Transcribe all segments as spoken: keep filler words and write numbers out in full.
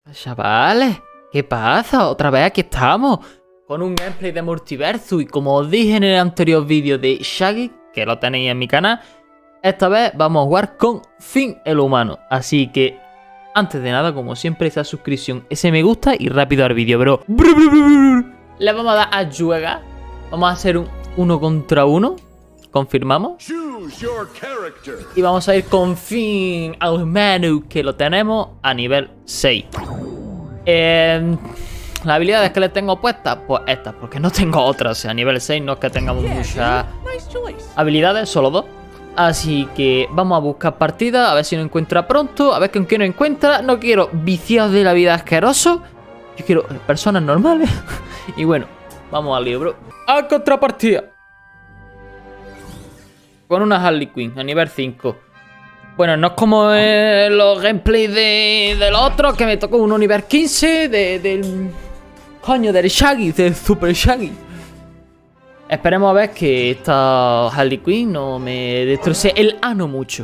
Chavales, ¿qué pasa? Otra vez aquí estamos con un gameplay de Multiversus y como os dije en el anterior vídeo de Shaggy, que lo tenéis en mi canal, esta vez vamos a jugar con Finn el humano. Así que, antes de nada, como siempre, esa suscripción, ese me gusta y rápido al vídeo, bro. Le vamos a dar a jugar. Vamos a hacer un uno contra uno. Confirmamos. Y vamos a ir con Finn el humano, que lo tenemos a nivel seis. Eh, las habilidades que le tengo puestas, pues estas, porque no tengo otras. O sea, a nivel seis no es que tengamos muchas habilidades, solo dos. Así que vamos a buscar partida, a ver si nos encuentra pronto, a ver con quién nos encuentra. No quiero viciados de la vida asquerosos, yo quiero personas normales. Y bueno, vamos al lío, bro. A contrapartida con una Harley Quinn a nivel cinco. Bueno, no es como eh, los gameplays de, de los otros, que me tocó un nivel quince de, del... Coño, del Shaggy, del Super Shaggy. Esperemos a ver que esta Harley Quinn no me destroce el ano mucho.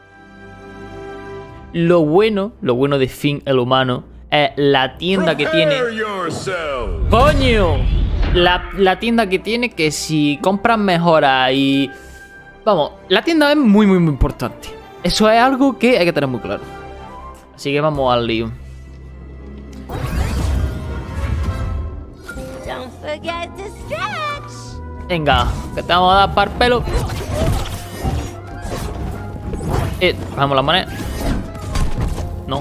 Lo bueno, lo bueno de Finn el humano es la tienda que tiene. ¡Coño! La, la tienda que tiene, que si compras mejoras y... Vamos, la tienda es muy, muy, muy importante. Eso es algo que hay que tener muy claro. Así que vamos al lío. Venga, que te vamos a dar par pelo. Eh, bajamos la moneda. No.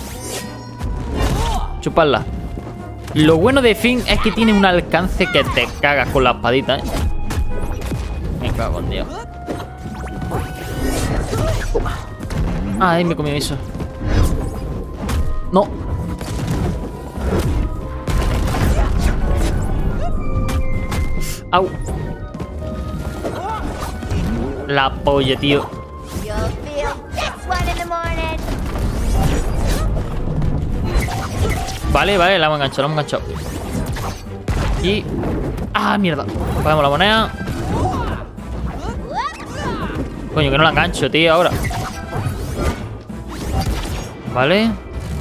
Chuparla. Lo bueno de Finn es que tiene un alcance que te cagas con la espadita, eh. Me cago en Dios. Ay, me comí eso. No. Au. La polla, tío. Vale, vale, la hemos enganchado, la hemos enganchado. Y... ¡Ah, mierda! Pagamos la moneda. Coño, que no la engancho, tío, ahora. Vale.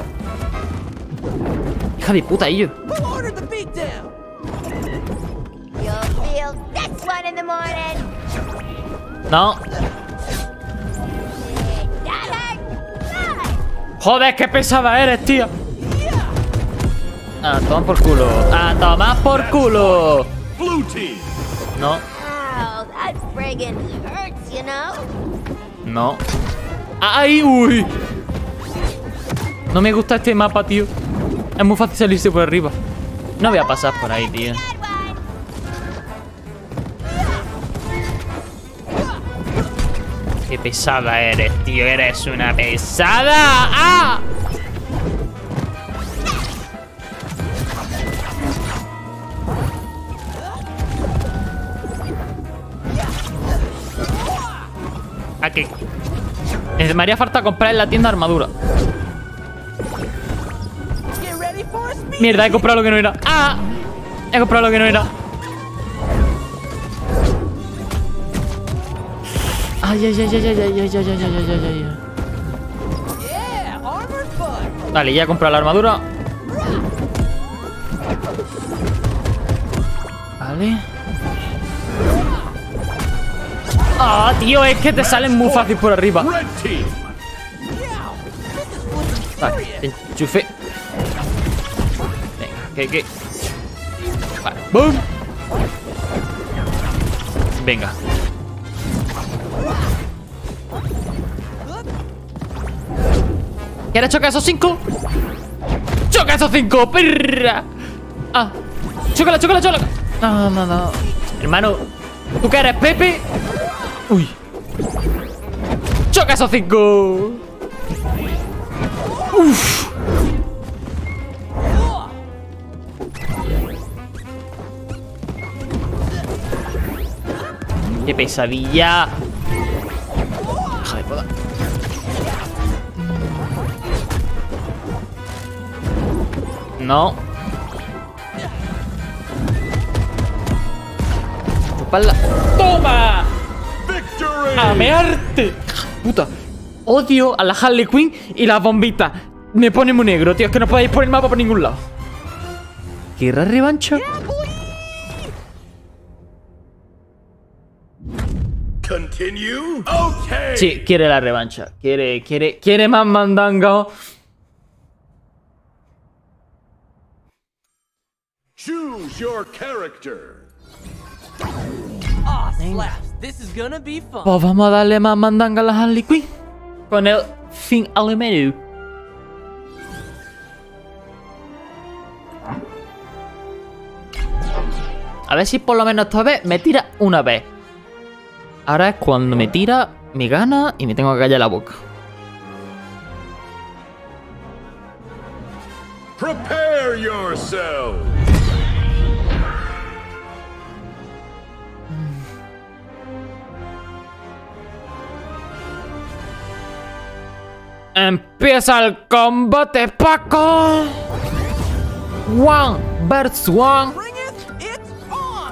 Hija de puta, ellos. No. Joder, qué pesada eres, tío. Ah, toma por culo. Ah, toma por culo. No. No. ¡Ay, uy! No me gusta este mapa, tío. Es muy fácil salirse por arriba. No voy a pasar por ahí, tío. Qué pesada eres, tío. Eres una pesada. ¡Ah! ¿A qué? Me haría falta comprar en la tienda armadura. Mierda, he comprado lo que no era. ¡Ah! He comprado lo que no era. Ay, ay, ay, ay, ay, ay, ay, ay, ay, ay, ay, ay. Vale, ya he comprado la armadura. Vale. Ah, tío, es que te salen muy fácil por arriba. Vale, enchufe. Venga, que, que. Vale, boom. Venga. ¿Quieres chocar esos cinco? ¡Choca esos cinco! ¡Perra! Ah, chócala, chócala, chócala. No, no, no. Hermano, ¿tú qué eres, Pepe? Uy. ¡Choca esos cinco! Uf. ¡Qué pesadilla! Hija de puta. No. Chuparla. ¡Toma! ¡A mearte! Puta. Odio a la Harley Quinn y las bombitas. Me pone muy negro, tío. Es que no podéis poner el mapa por ningún lado. ¿Guerra revancha? Continue? Okay. Sí, quiere la revancha. Quiere, quiere, quiere más mandanga. Choose your character. Aw, slaps. This is gonna be fun. Pues vamos a darle más mandanga a la Harley Quinn. Con el Finn Alemenu. A ver si por lo menos esta vez me tira una vez. Ahora es cuando me tira, me gana y me tengo que callar la boca. Prepare yourself. Empieza el combate, Paco. One versus one. Bring it. It's on.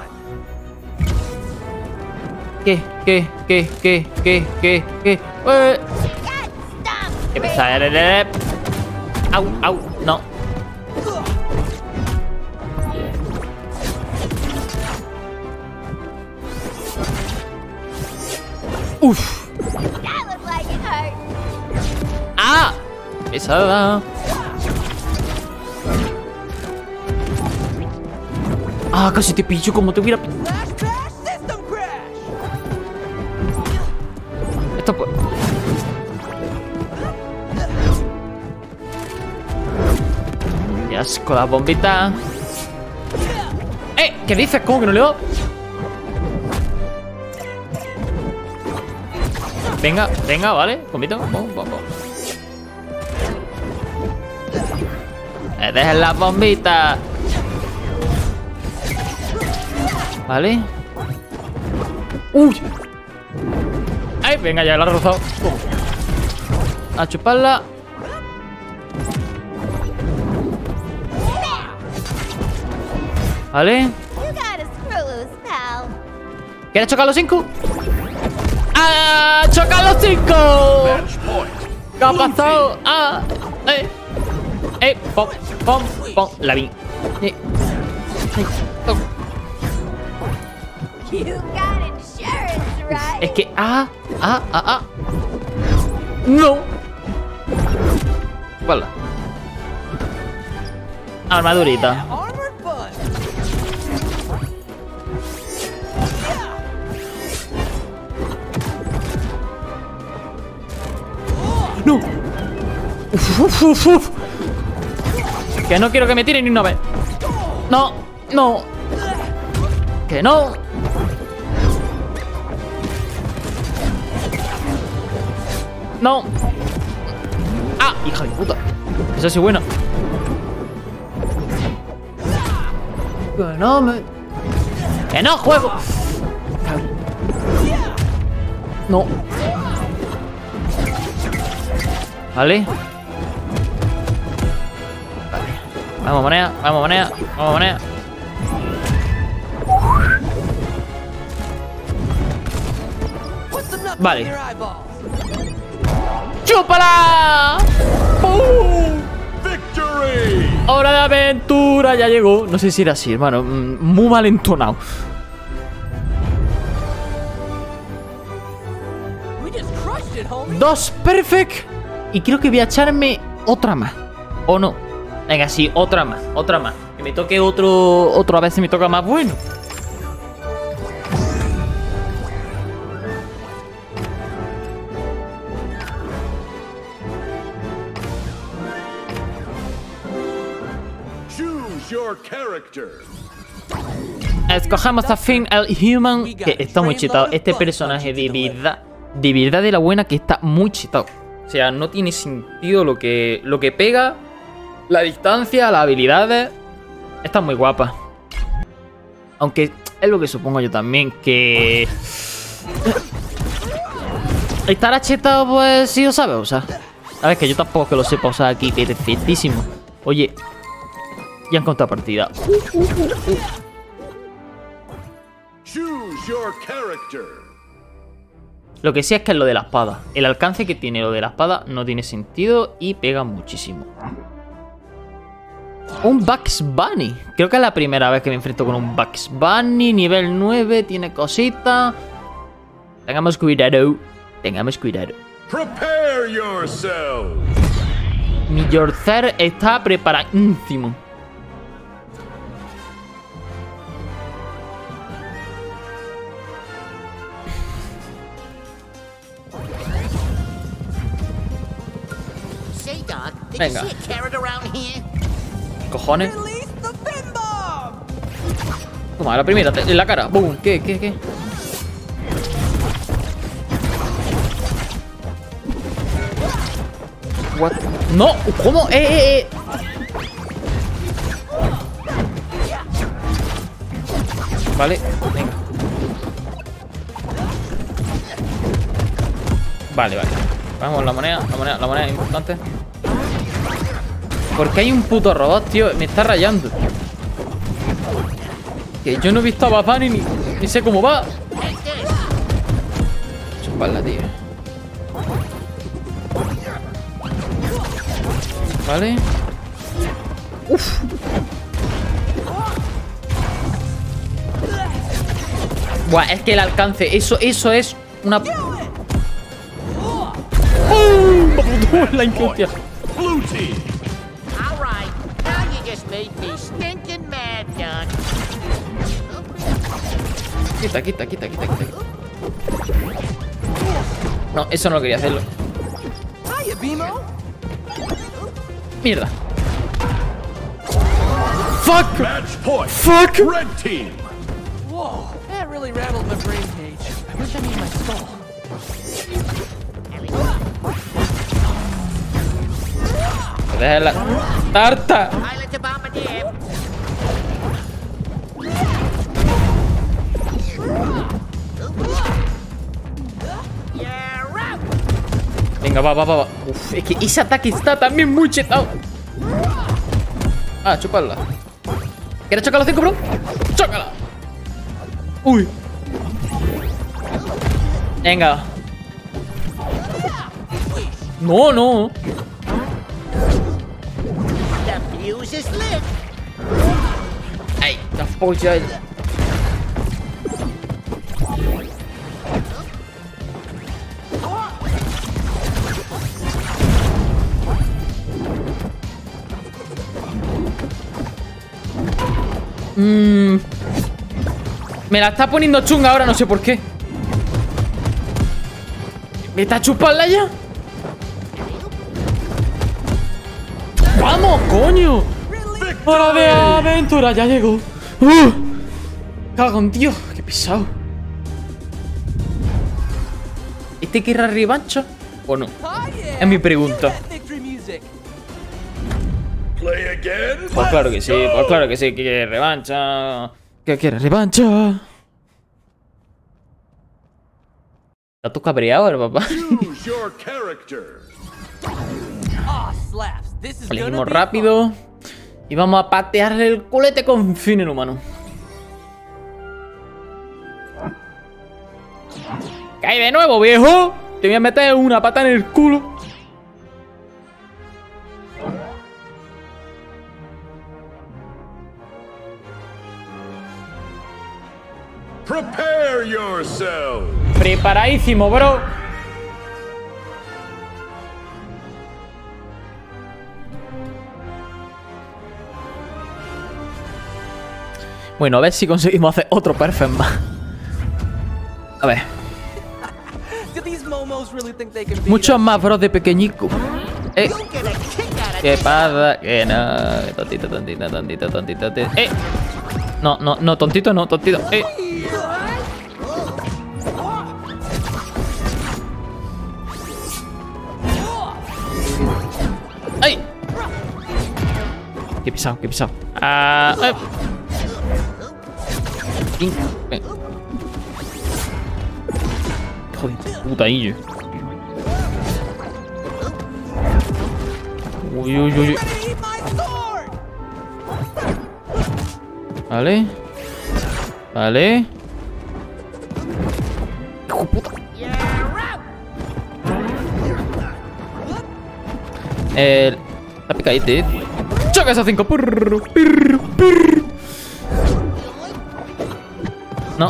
¿Qué? ¿Qué? ¿Qué? ¿Qué? ¿Qué? ¿Qué? ¿Qué? Eh. ¿Qué pasa? Au, au, no. Uf. ¡Ah! Pesada. Ah, casi te pillo como te hubiera... Flash crash. System crash. Esto pues... Ya con la bombita. ¡Eh! ¿Qué dices? ¿Cómo que no le doy? Venga, venga, vale. Bombito. Bom, bom, bom. Eh, dejen las bombitas. Vale. ¡Uy! ¡Ay! Venga, ya la he rozado. A chuparla. Vale. ¿Quieres chocar los cinco? ¡Ah! ¡Chocar los cinco! Match point. ¿Qué ha pasado? ¡Ah! ¡Eh! ¡Eh! ¡Pom! ¡Pom! ¡Pom! La vi. Eh. Eh. Oh. You got insurance, right? Es que... ¡Ah! ¡Ah! ¡Ah! ¡Ah! ¡No! Vale. Armadurita. Armored fun. ¡No! Uf, uf, uf, uf. Que no quiero que me tiren ni una vez. No, no. Que no. No. Ah, hija de puta. Eso sí, bueno. Que no me... Que no juego. No. Vale. Vale. Vamos, moneda. Vamos, moneda. Vamos, moneda. Put some knuckles Vale. in your eyeballs. ¡Chúpala! ¡Pum! Victory. ¡Hora de aventura! Ya llegó. No sé si era así, hermano. Mm, Muy mal entonado. We just crushed it, homie. Dos perfect. Y creo que voy a echarme otra más. ¿O no? Venga, sí, otra más. Otra más. Que me toque otro... Otro a ver si me toca más bueno. Choose your character. Escogemos a Finn el Human. Que está muy chetado. Este personaje de verdad. De verdad de la buena que está muy chetado. O sea, no tiene sentido lo que, lo que pega. La distancia, las habilidades. Está muy guapa. Aunque es lo que supongo yo también. Que... Estará chetado, pues sí lo sabe usar. A ver, que yo tampoco que lo sepa usar aquí. Perfectísimo. Oye, ya han contado partida. Choose your character. Lo que sí es que es lo de la espada. El alcance que tiene lo de la espada no tiene sentido y pega muchísimo. Un Bugs Bunny. Creo que es la primera vez que me enfrento con un Bugs Bunny. Nivel nueve, tiene cositas. Tengamos cuidado. Tengamos cuidado. Prepare yourself. Mi Yorcer está preparadísimo. Say, Doc, did Venga. you see a carrot around here? Cojones. Release the fin bomb! Toma, la primera, te- en la cara. Boom. ¿Qué, qué, qué? What? No, ¿cómo? Eh, eh, eh. Vale, venga. Vale, vale. Vamos, la moneda, la moneda, la moneda es importante. Porque hay un puto robot, tío. Me está rayando. Que yo no he visto a Bad Bunny ni, ni sé cómo va. Chuparla, tío. Vale. Uf. Buah, es que el alcance, eso, eso es una... ¡Oh! La inconsciencia. Blue team. All right, now you just made me stinking mad, Doc. Quita, quita, quita, quita, quita. No, eso no quería hacerlo. Hiya, Bimo! Mierda. Fuck. Match point. Fuck. Red team. Whoa, that really rattled my brain cage. I wish I made my skull. Deja la tarta. Pilot to Bombardier. You're out. Venga, va, va, va, va. Uf, es que ese ataque está también muy chetado. Ah, chuparla. ¿Quieres chocar los cinco, bro? ¡Chócala! Uy. Venga. No, no. The fuse is lit. Ay, la polla. Mmm. Me la está poniendo chunga ahora, no sé por qué. ¿Me está chupando ya? ¡Vamos, coño! ¡Hora de aventura! Ya llegó. ¡Uh! Cagón, tío. Qué pesado. ¿Este querrá revancha o no? Oh, yeah. Es mi pregunta. That victory music. Play again. Pues claro que sí, Let's pues go. claro que sí, que quiere revancha. Que quiere revancha. ¿Está tú cabreado el papá? Choose your character. Ah, slaps. This is gonna Elegimos be rápido. Y vamos a patearle el culete con fin inhumano. ¡Cae de nuevo, viejo! Te voy a meter una pata en el culo. Prepare yourself. Preparadísimo, bro. Bueno, a ver si conseguimos hacer otro perfect más. A ver. Do these momos really think they can beat Muchos us? más, bro, de pequeñico. Eh. You'll get a kick out of ¿Qué this. pasa? Que no. Tontito, tontito, tontito, tontito, tontito. Eh. No, no, no, tontito, no, tontito. Eh. ¡Ay! Qué pisado, qué pisado. Ah. Eh. Ping. Eh. Joder, putaillo. Uy, uy, uy, uy. Eat my sword! Vale. Vale. Hijo de puta. You're Eh, está picadito. Choca esos cinco. Purr, purr, purr. No.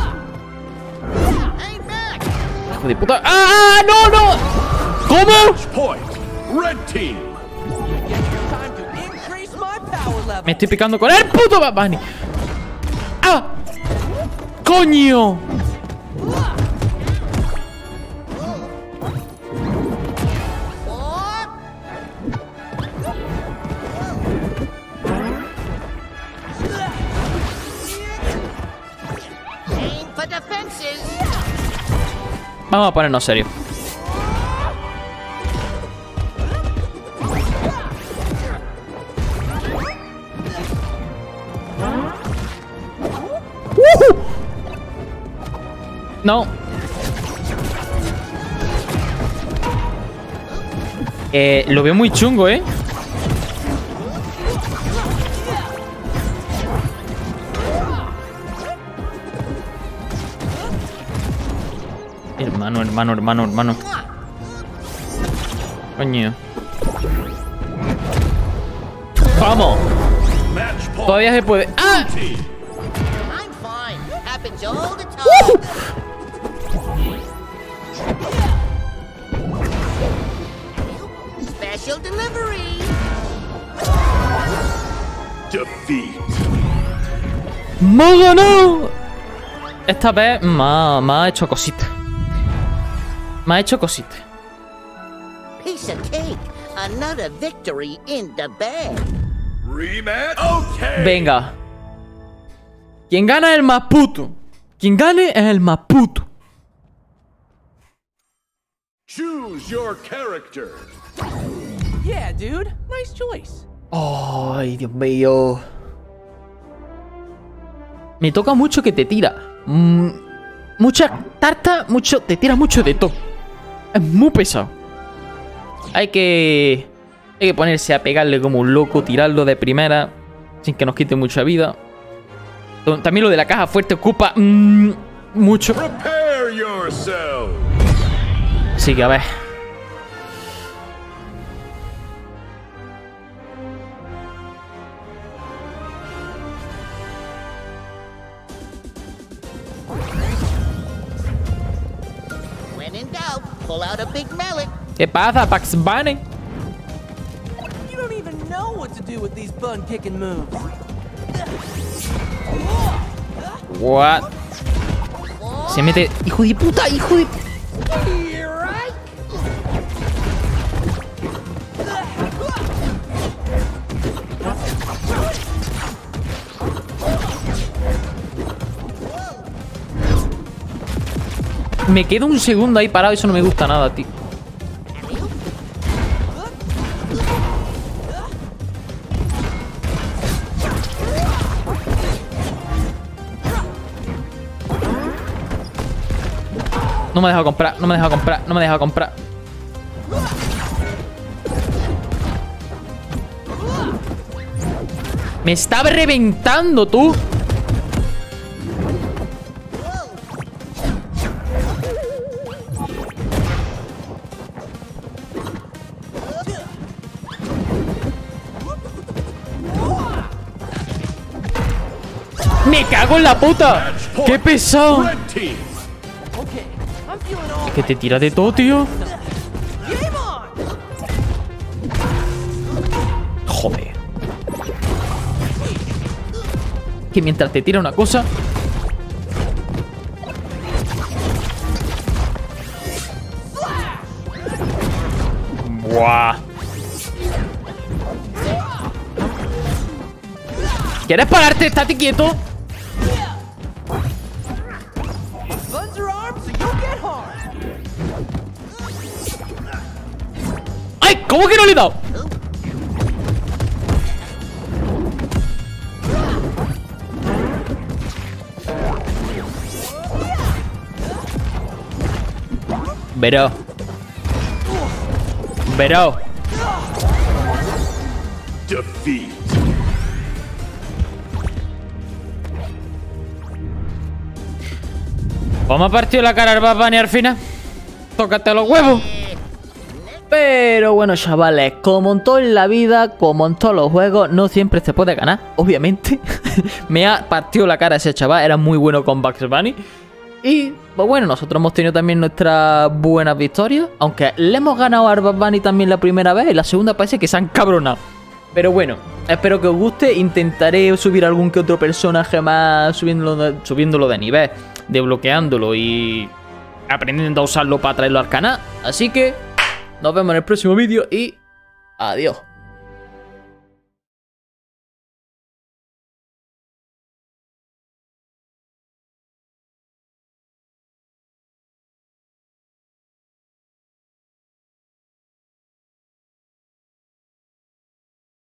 Hijo de puta. ¡Ah! ¡No, no! ¿Cómo? Point. Red team. Time to increase my power level. Me estoy picando con el puto Bad Bunny. ¡Ah! ¡Coño! Aim for the fences. Vamos a ponernos serios. No. Eh, lo veo muy chungo, ¿eh? Hermano, hermano, hermano, hermano. Coño. ¡Vamos! Match point. Todavía se puede. ¡Ah! Team. I'm fine. Happens all the time. Special delivery. Defeat. ¡Me ha ganado! Esta vez me ha, me ha hecho cositas. Me ha hecho cositas. Piece of cake. Another victory in the bag. Rematch. Okay. Venga. Quien gana es el más puto. Quien gane es el más puto. Choose your character. Yeah, dude. Nice choice. Ay, Dios mío. Me toca mucho que te tira. Mm, mucha tarta, mucho. Te tira mucho de todo. Es muy pesado. Hay que. Hay que ponerse a pegarle como un loco, tirarlo de primera, sin que nos quite mucha vida. También lo de la caja fuerte ocupa mmm, mucho. Prepare yourself. Así que a ver. When in doubt, pull out a big mallet. ¿Qué pasa, Pax Bunny? You don't even know what to do with these bun-kicking moves. What? Se mete. ¡Hijo de puta! ¡Hijo de! Me quedo un segundo ahí parado. Eso no me gusta nada, tío. No me deja comprar, no me deja comprar, no me deja comprar. Me está reventando, tú. Me cago en la puta. Qué pesado. Red team. Okay, I'm feeling all Que te tira de todo, tío. game on. Joder. Que mientras te tira una cosa. Buah. ¿Quieres pararte? Estate quieto. Buns are armed, so you'll get hard. ¡Ay! ¿Cómo que no le he dado? Veró. Veró. Defeat. ¿Cómo ha partido la cara al Bad Bunny al final? Tócate los huevos. Pero bueno, chavales, como en todo en la vida, como en todos los juegos, no siempre se puede ganar, obviamente. Me ha partido la cara ese chaval, era muy bueno con Bugs Bunny. Y pues bueno, nosotros hemos tenido también nuestras buenas victorias. Aunque le hemos ganado a Bugs Bunny también la primera vez, y la segunda parece que se han cabronado. Pero bueno, espero que os guste. Intentaré subir algún que otro personaje más, subiéndolo de, subiéndolo de nivel, desbloqueándolo y aprendiendo a usarlo para traerlo al canal. Así que nos vemos en el próximo vídeo y adiós.